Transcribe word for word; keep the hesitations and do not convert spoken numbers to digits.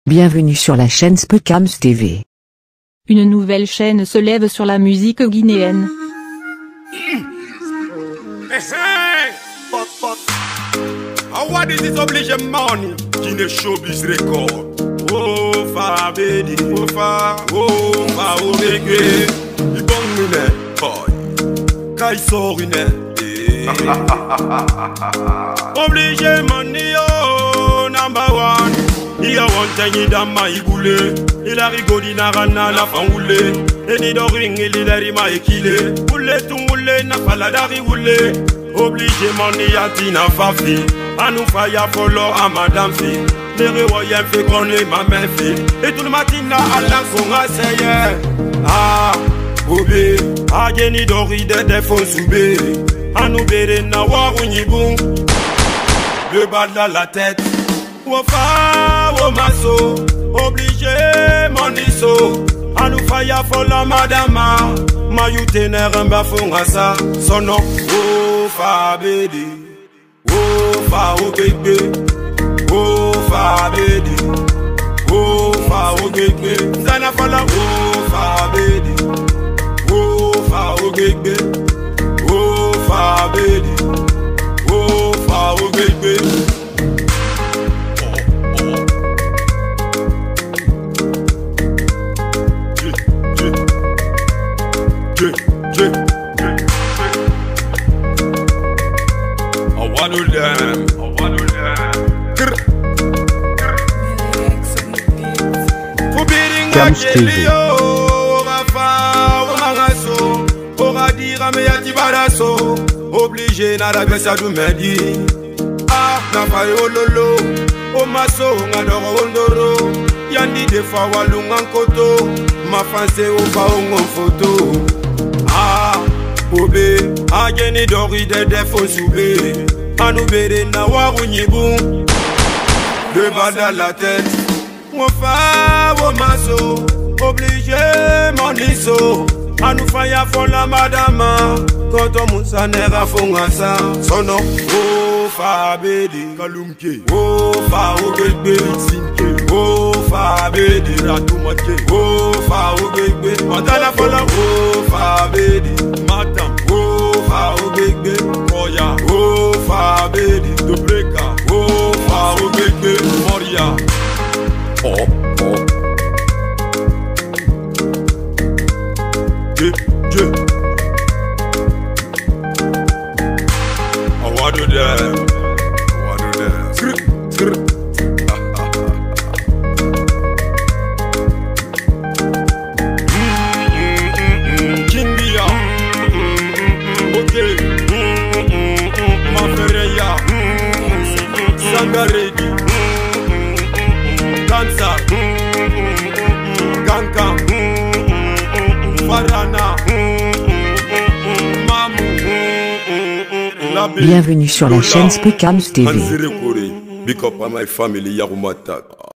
Bienvenue sur la chaîne Specams T V. Une nouvelle chaîne se lève sur la musique guinéenne. What is this oblige money? Guinée Showbiz Record. Oh fa baby, oh fa, oh fa oh bébé. Il bon mine, boy. Kai sort une. Oblige money oh number one. Il a wanté dans ma iboulé. Il a rigolé na rana la fangoulé. Et ni doring il a rima équilé. Boulé tout moulé na faladari roulé. Obligé money à tina fafi. A nous faya follow à madame fille. Les revoyants fait qu'on est ma mère fille. Et tout le matin à la songa seye. Ah, obé, a geni dori de défense soubé. A nous bere na warunibou. Le bas de la tête. Wofa, womaso, obligé mon iso. A nous faya follow madame. Ma youtener un bafonga sa. Son nom, wofa bédi. Oh fa oh bébé, oh fa bébé, oh fa oh bébé, Zana fala oh fa bébé, oh fa oh bébé, oh fa bébé, oh fa oh bébé. Them. Specams T V. Obligé na la gbesa du medi. Ah na fa ololo. O maso ngadoro ondoro. Yandi de fa walunga nkoto. Ma fanse o fa ongo photo. Ah obé a geni dori de defo soubé. A nous bere na warunibou. Le bas de la tête. Wofa womaso. Obligé mon iso. A nous faya fola madame. Quand on moussa nera fonga sa. Son nom oh fa bedi kalumke. Oh fa o bébé sinke. Oh fa bedi ratumake. Oh fa o bébé madala fola. Oh fa bedi madame. Oh fa o bébé koya. Oh fa bedi dobreka. Oh fa o bébé moria. Oh oh. Je je. I want to them. I want to them. Skr skr. Kindia. Okay. Mafereya. Sangaredi. Dansa. Ganka. Farana. Bienvenue sur la chaîne Specams T V. Big up à my family, Yarumata.